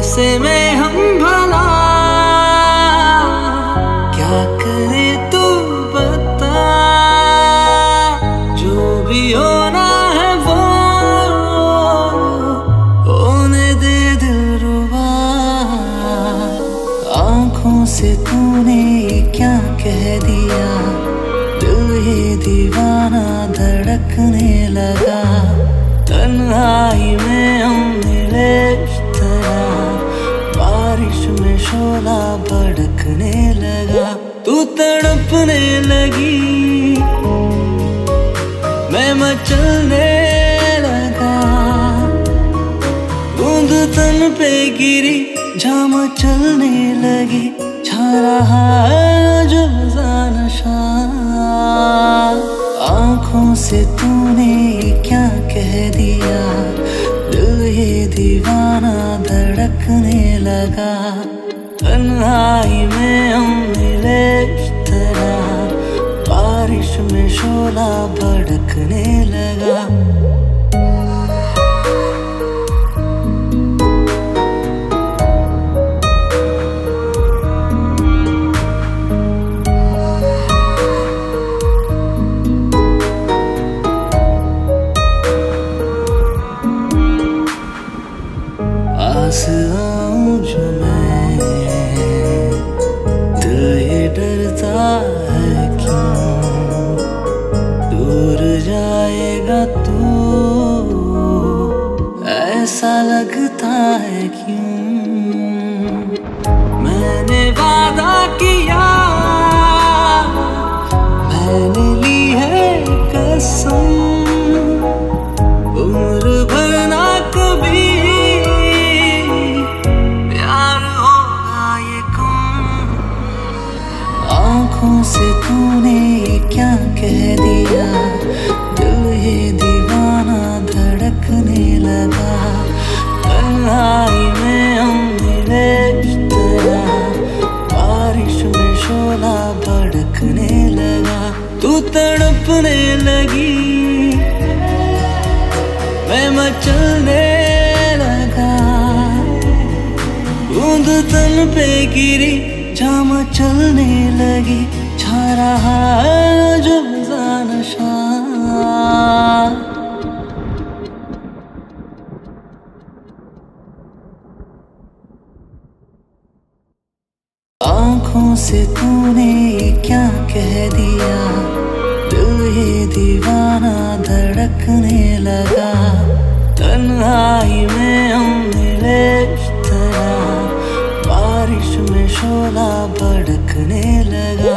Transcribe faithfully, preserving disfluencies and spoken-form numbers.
कैसे में हम भला क्या करे तू बता, जो भी होना है वो होने दे दिलरुबा। आंखों से तूने क्या कह दिया, दिल ये दीवाना धड़कने लगा। तन्हाई में हम मिले इस तरह, बारिश में शोला भड़कने लगा। तू तड़पने लगी, मैं मचलने लगा। बूंद तन पे गिरी, जहाँ मचलने लगी। छा रहा है जो नशा। आंखों से तूने क्या कह दिया, दिल ये दीवाना धड़कने लगा। तन्हाई में हम मिले इस तरह, बारिश में शोला भड़कने लगा। पास आऊं जो मैं, दिल ये डरता है क्यों, दूर जाएगा तू ऐसा लगता है क्यों। मैंने वादा किया, मैंने ली है कसम, उम्र भर ना कभी आंखों से तूने क्या कह दिया, दिल ये दीवाना धड़कने लगा। तन्हाई में हम मिले इस तरह, बारिश में शोला भड़कने लगा। तू तड़पने लगी, मैं मचलने लगा। बूंद तन पे गिरी, जहाँ मचलने लगी। छा रहा है जो नशा। आंखों से तूने क्या कह दिया, दिल ये दीवाना धड़कने लगा। तन्हाई में हम मिले इस तरह, बारिश में शोला भड़कने लगा।